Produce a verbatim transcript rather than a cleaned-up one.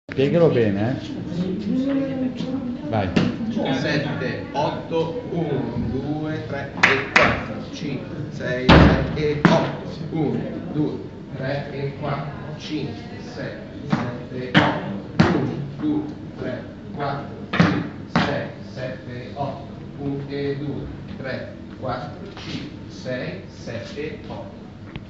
Spiegalo bene, eh. Vai. sette, otto, uno, due, tre e quattro, cinque, sei, sette e otto, uno, due, tre e quattro, cinque, sei, sette, otto, uno, due, tre, quattro, cinque, sei, sette, otto, uno e due, tre, quattro, cinque, sei, sette, otto.